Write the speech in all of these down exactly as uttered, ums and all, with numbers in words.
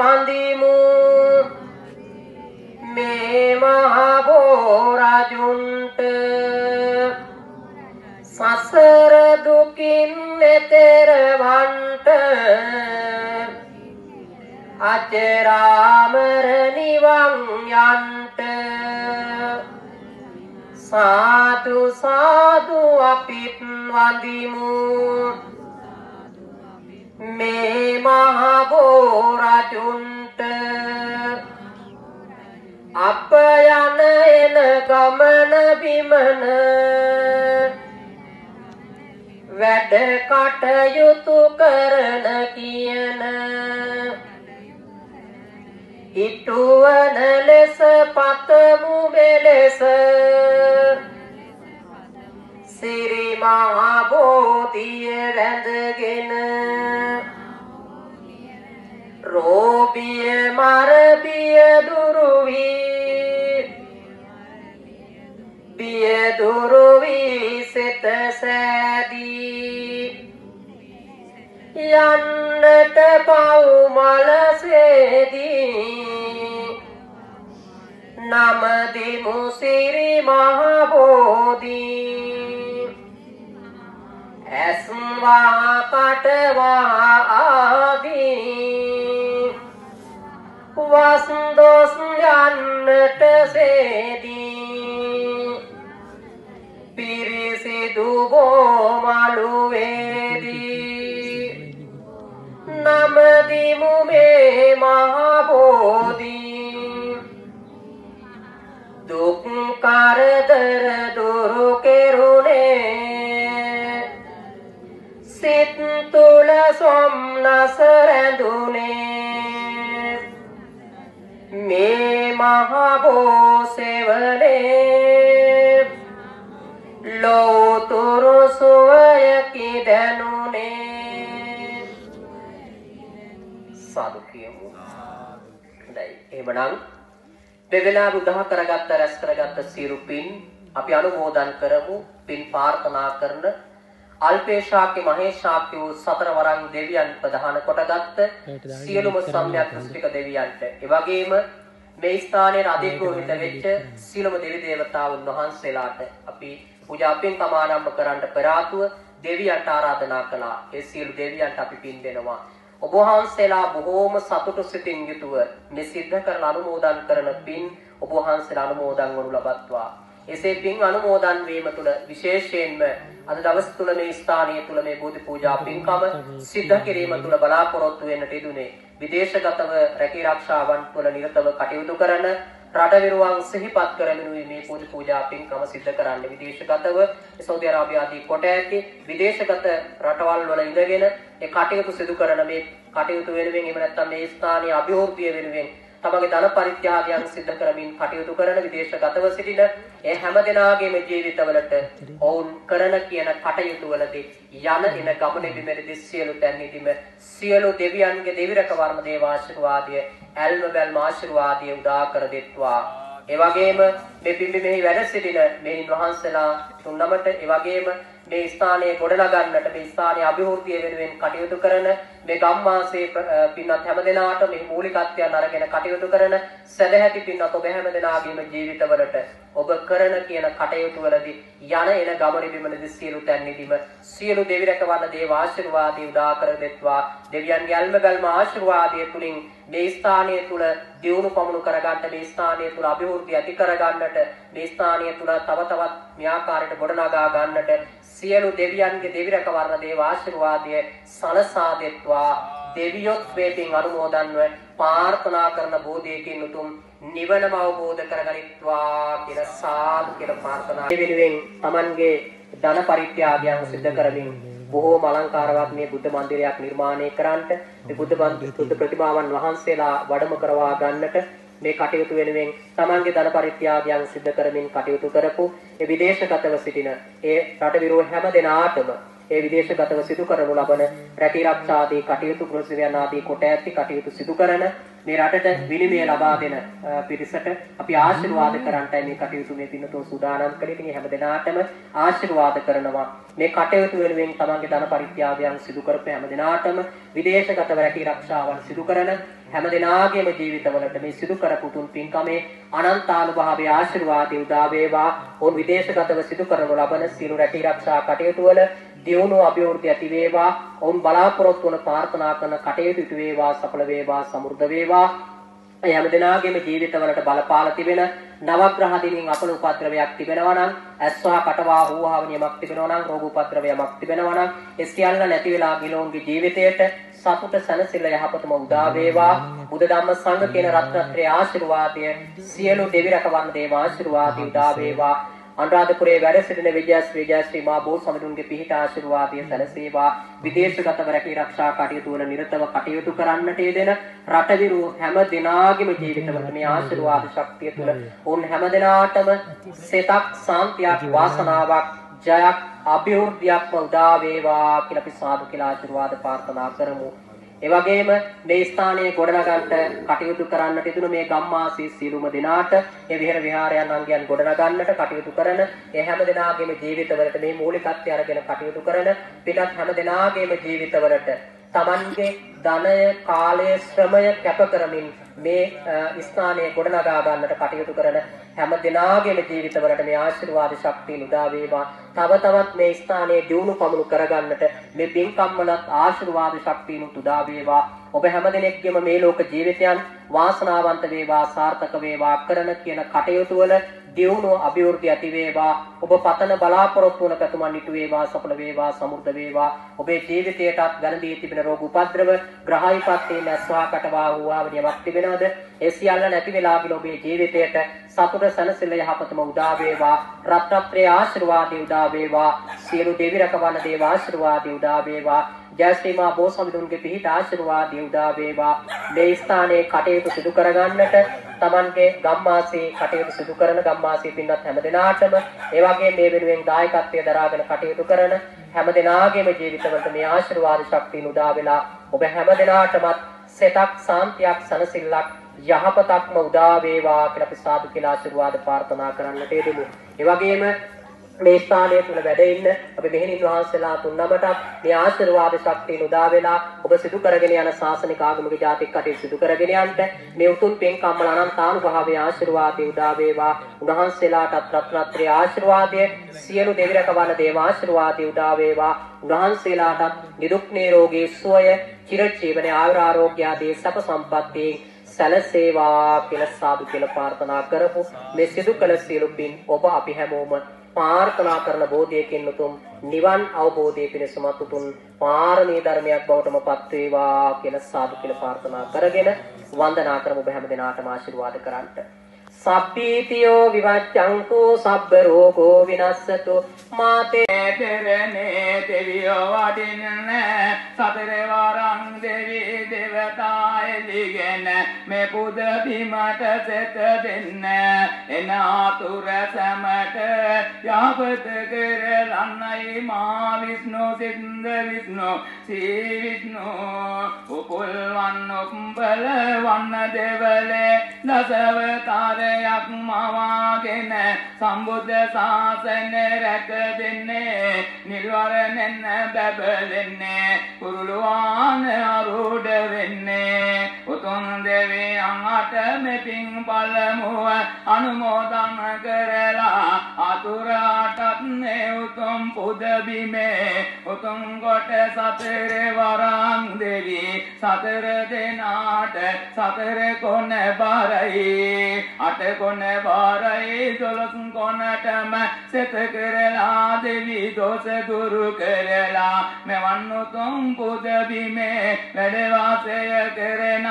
වඳිමු මේ මහ බෝරජුන්ට සසර දුකින් එතෙර වන්ට අජරාමර නිවන් යන්ට සාදු සාදු අපිත් වඳිමු මේ මහ බෝරජුන්ට අප යන එන ගමන බිමන වැඩ කටයුතු කරන කියන ඉටුවන ලෙස පතමු මෙලෙස සිරි මහ බෝධිය වැඳගෙන රෝබිය මරබිය දුරු වී බිය දුරු වී සිත සෑදී යන්නට පව් මලසේදී නම දිමු සිරි මහ බෝධි ඇස්වා කටවා ආදී වස්දොස් යන්නට සේදී පිරිසිදු බෝමලු වේදී නම දිමු මේ මහ බෝධි දුක් කරදර දුරු කෙරුණේ සිත තුල සොම්නස රැඳුනේ මේ මහ බෝසෙවනේ ලෝතුරු සුවයකි දැනුනේ සාදු කියමු. හොඳයි එහෙමනම් දෙවෙනා බුද්ධහ කරගත්ත රැස් කරගත්ත සියලු පින් අපි අනුමෝදන් කරමු. පින් ප්‍රාර්ථනා කරන අල්පේශාක්‍ය මහේශාක්‍ය වූ සතර වරන් දෙවියන් ප්‍රධාන කොටගත් සියලුම සම්‍යක් දෘෂ්ටික දෙවියන්ට ඒ වගේම මේ ස්ථානයේ අධිග්‍රහිත වෙච්ච සියලුම දෙවි දේවතාවුන් වහන්සේලාට අපි පූජා පින් සමාරම්භ කරන්න පෙර ආතුව දෙවියන්ට ආරාධනා කළා. ඒ සියලු දෙවියන්ට අපි පින් දෙනවා. ඔබ වහන්සේලා බොහෝම සතුටු සිතින් යුතුව මේ සිද්ධ කරන අනුමෝදන් කරන පින් ඔබ වහන්සේලා අනුමෝදන් වනු ලබත්වා. එසේ පින් අනුමෝදන් වීම තුළ විශේෂයෙන්ම අද දවස් තුල මේ ස්ථානීය තුල මේ බෝධි පූජා පින්කම සිද්ධ කිරීම තුළ බලාපොරොත්තු වෙන්නට යෙදුනේ විදේශගතව රැකී ආරක්ෂාවන් තුළ නිරතව කටයුතු කරන රටවිරුවන් සිහිපත් කරමිනුයි මේ බෝධි පූජා පින්කම සිද්ධ කරන්නේ. විදේශගතව සෞදි අරාබිය ආදී කොට ඇති විදේශගත රටවල් වල ඉඳගෙන ඒ කටයුතු සිදු කරන මේ කටයුතු වෙනුවෙන් එහෙම නැත්නම් මේ ස්ථානීය අභිවෘද්ධිය වෙනුවෙන් තමගේ ධන පරිත්‍යාගයන් සිද්ධ කරමින් කටයුතු කරන විදේශගතව සිටින ඒ හැම දෙනාගේම ජීවිතවලට ඔවුන් කරන කියන කටයුතු වලදී යන එන ගමනේ බිමේදී සියලු තැන්හිදීම සියලු දෙවියන්ගේ දෙවි රැකවරණ දේව ආශිර්වාදය ඇල්ම බැල්ම ආශිර්වාදය උදා කර දෙත්වා. ඒ වගේම මේ පිම්බිමෙහි වැඩ සිටින මෙහින් වහන්සේලා තුන්නමට ඒ වගේම මේ ස්ථානයේ ගොඩනගන්නට මේ ස්ථානයේ අභිවෘද්ධිය වෙනුවෙන් කටයුතු කරන මේ ගම්මාසේ පින්වත් හැම දෙනාට මේ මූලිකත්වයන් අරගෙන කටයුතු කරන සදැහැති පින්වත් ඔබ හැම දෙනාගේම ජීවිතවලට ඔබ කරන කියන කටයුතු වලදී යන එන ගමන බිමනදී සියලු තැන්හිදීම සියලු දෙවි රැකවරණ දේව ආශිර්වාදය උදා කර දෙත්වා. දෙවියන්ගේ අල්ම බැල්ම ආශිර්වාදය තුලින් මේ ස්ථානය තුල දියුණු පමුණු කරගන්න, මේ ස්ථානය තුල අභිවෘද්ධිය ඇති කරගන්නට, මේ ස්ථානය තුල තව තවත් මේ ආකාරයට ගොඩනගා ගන්නට සියලු දෙවියන්ගේ දෙවි රැකවරණ දේව ආශිර්වාදය සලසා දෙත්වා. දෙවියොත් වේපින් අනුමෝදන්ව ප්‍රාර්ථනා කරන බෝධියකින් උතුම් නිවනම අවබෝධ කරගනිත්වා කියලා සාදු කියලා ප්‍රාර්ථනා. මේ වෙනුවෙන් Tamanගේ ධන පරිත්‍යාගයන් සිද්ධ කරමින් බොහෝම අලංකාරවත් මේ බුද්ධ මන්දිරයක් නිර්මාණය කරන්නට, මේ බුද්ධ බුද්ධ ප්‍රතිමාවන් වහන්සේලා වඩම කරවා ගන්නට මේ කටයුතු වෙනුවෙන් Tamanගේ ධන පරිත්‍යාගයන් සිද්ධ කරමින් කටයුතු කරපු ඒ විදේශගතව සිටින ඒ රටවිරෝ හැම දෙනාටම ඒ විදේශගතව සිදු කරනු ලබන රැකී ආරක්ෂා ආදී කටයුතු, ගෘහ සේවයන් ආදී කොට ඇති කටයුතු සිදු කරන මේ රටට විනිමය ලබා දෙන පිරිසට අපි ආශිර්වාද කරන්නයි මේ කටයුතු මේ පින්නතෝ සූදානම් කළේ. ඉතින් හැම දිනාටම ආශිර්වාද කරනවා. මේ කටයුතු වෙනුවෙන් තමන්ගේ ධන පරිත්‍යාගයන් සිදු කරපු හැම දිනාටම විදේශගතව රැකී ආරක්ෂාවන් සිදු කරන හැම දිනාගේම ජීවිතවලට මේ සිදු කරපු තුන් පින්කමේ අනන්තානුභාවයේ ආශිර්වාදය උදා වේවා. ඔවුන් විදේශගතව සිදු කරනු ලබන සියලු රැකී ආරක්ෂා කටයුතු වල දියුණුව අභිවෘද්ධිය ඇති වේවා. ඔවුන් බලාපොරොත්තු වන ප්‍රාර්ථනා කරන කටයුතු ඉටු වේවා, සඵල වේවා, සමෘද්ධ වේවා. ඒ හැම දිනාගේම ජීවිතවලට බලපාලා තිබෙන නවග්‍රහ දිනින් අපල උපද්‍රවයක් තිබෙනවා නම්, ඇස්වා කටවා හුවාව නියමක් තිබෙනවා නම්, රෝග උපද්‍රවයක් තිබෙනවා නම්, ඒ සියල්ල නැති වෙලා ගිලෝන්ගේ ජීවිතයට සතුට සැනසෙල්ල යහපතම උදා වේවා. බුදු ධම්ම සංඝ කියන රත්නත්‍රයේ ආශිර්වාදය සියලු දෙවි රැකවරණ දේව ආශිර්වාදය උදා වේවා. අනුරාධපුරයේ වැඩ සිටින විජයශ්‍රී විජයශ්‍රී මා බෝ සමිඳුන්ගේ පිහිට ආශිර්වාදය සැලසේවා. විදේශගතව රැකී ආරක්ෂා කටයුතු වල නිරතව කටයුතු කරන්නට යෙදෙන රටවිරු හැම දිනාගේම ජීවිතවල මේ ආශිර්වාද ශක්තිය තුල උන් හැම දිනාටම සෙතක් සාන්තියක් වාසනාවක් ජයක් අභිවෘද්ධියක්ම උදා වේවා කියලා අපි සාදු කියලා ආශිර්වාද ප්‍රාර්ථනා කරමු. ඒ වගේම මේ ස්ථානයේ ගොඩනගන්නට කටයුතු කරන්නට යෙදුණු මේ ගම්මාසී සියලුම දෙනාට මේ විහෙර විහාරයන් අංගයන් ගොඩනගන්නට කටයුතු කරන ඒ හැම දෙනාගේම ජීවිතවලට මේ මූලිකත්වය අරගෙන කටයුතු කරන පිටත් හැම දෙනාගේම ජීවිතවලට තමන්ගේ ධනය, කාලය, ශ්‍රමය කැප කරමින් මේ ස්ථානයේ ගොඩනගා ගන්නට කටයුතු කරන හැම දිනාගේම ජීවිතවලට මේ ආශිර්වාද ශක්තිය උදා වේවා. තව තවත් මේ ස්ථානයේ දියුණු පමුණු කරගන්නට මේ පින්කම් වල ආශිර්වාද ශක්තිය උදා වේවා. ඔබ හැම දිනෙකම මේ ලෝක ජීවිතයන් වාසනාවන්ත වේවා, සාර්ථක වේවා කරන කියන කටයුතු වල දියුණුව අභිවෘද්ධිය ඇති වේවා. ඔබ පතන බලාපොරොත්තු වන පැතුමන් ඉටු වේවා, සඵල වේවා, සමෘද්ධ වේවා. ඔබේ ජීවිතයටත් වැළඳී තිබෙන රෝග උපද්‍රව ග්‍රහ විපත්තේ නැස්වා කටවා වූවා නියමක් තිබෙනවද? ඒ සියල්ල නැති වෙලා ගිල ඔබේ ජීවිතයට සතුට සැනසෙල්ල යහපතම උදා වේවා. රත්නත්‍රයේ ආශිර්වාදය උදා වේවා. සියලු දෙවි රැකවරණ දේව ආශිර්වාදය උදා වේවා. ජයශ්‍රී මා බෝ සමිඳුන්ගේ පිහිට ආශිර්වාදය උදා වේවා. මේ ස්ථානයේ කටයුතු සිදු කරගන්නට තමන්ගේ ගම්මාසී කටයුතු සිදු කරන ගම්මාසී පින්වත් හැම දිනාටම ඒ වගේ මේ වෙනුවෙන් දායකත්වයේ දරාගෙන කටයුතු කරන හැම දිනාගේම ජීවිතවලට මේ ආශිර්වාද ශක්තිය උදා වෙලා ඔබ හැම දිනාටමත් සෙතක් සාන්තියක් සනසිල්ලක් යහපතක්ම උදා වේවා කියලා අපි සාදු කියලා ආශිර්වාද ප්‍රාර්ථනා කරන්නට යෙදෙමු. ඒ වගේම මේ ස්ථානයේ තුල වැඩ ඉන්න අපි මෙහෙණින් වහන්සේලා තුන්නමට මේ ආශිර්වාද ශක්තිය උදා වෙලා ඔබ සිදු කරගෙන යන ශාසනික ආගමික ජාතික කටයුතු සිදු කරගෙන යන්න මේ උතුම් පින්කම් වල අනන්තානුභාවයේ ආශිර්වාදය උදා වේවා. උන්වහන්සේලාටත් රත්නත්‍රයේ ආශිර්වාදය සියලු දෙවි රැකවරණ දේව ආශිර්වාදය උදා වේවා. උන්වහන්සේලාටත් නිදුක් නිරෝගී සුවය, චිරජීවන ආයුරාෝග්‍ය ආදී සප සම්පත්තියෙන් සැලසේවා කියලා සාදු කියලා ප්‍රාර්ථනා කරමු. මේ සිදු කළ සියලු පින් ඔබ අපි හැමෝම ප්‍රාර්ථනා කරන බෝධියකින් උතුම් නිවන් අවබෝධය පිණිසම උතුම් පාරමී ධර්මයක් බවටම පත් වේවා කියලා සාදු කියලා ප්‍රාර්ථනා කරගෙන වන්දනා කරමු. ඔබ හැම දිනාටම ආශිර්වාද කරන්නට. සබ්බීතියෝ විවච්ඡන්තු සබ්බ රෝගෝ විනස්සතු මාතේ පෙරනේ දෙවියෝ වඩින්නේ සතර වරන් දෙවි දේවතා එලිගෙන මේ පුද බිමට සෙත දෙන්න එන ආතුර සමට යහපත කරලන්නයි මා විෂ්ණු සින්ද විෂ්ණු සී විෂ්ණු උපුල්වන් උම්බල වන්න දෙවලේ දසවතාර යක් මවාගෙන සම්බුද්ධ ශාසන රැක දෙන්නේ නිර්වරණෙන් බබලෙන්නේ කුරුළුවාන අරුඩ වෙන්නේ උතුම් දෙවියන් අට මෙපින් පළමුව අනුමෝදන් කරලා අතුරටත් නේ උතුම් පුද බිමේ උතුම් කොට සතර වරන් දෙවි සතර දෙනාට සතර කොන බරයි අට කොන බාරයි දොළොස් කොනටම සෙත කරලා දෙවි දෝෂ දුරු කරලා මෙවන් උතුම් පුද බිමේ වැඩ වාසය කරන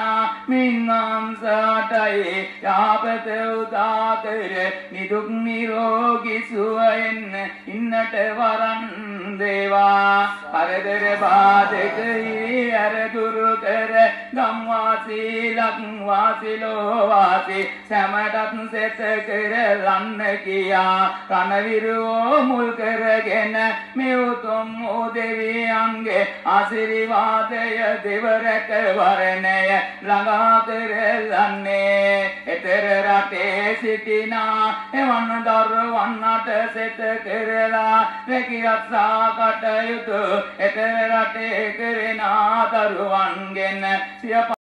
මින්වංශයටයි යහපත උදා කර නිදුක් නිරෝගී සුවයෙන් ඉන්නට වරන් දේවා. පරදර බාධකයි අර දුරු කර ගම්වාසී ලක්වාසී ලෝවාසී සැමටත් සෙත කරලන්න කියා රණවිරුවෝ මුල් කරගෙන මේ උතුම් වූ දෙවියන්ගේ ආශිර්වාදය දෙවරට වරණය ළඟා කරලන්නේ එතර රටේ සිටිනා එවන් දරුවන්ට සෙත කරලා රැකිරක්ෂා කටයුතු එතර රටේ කරන දරුවන්ගෙන් සිය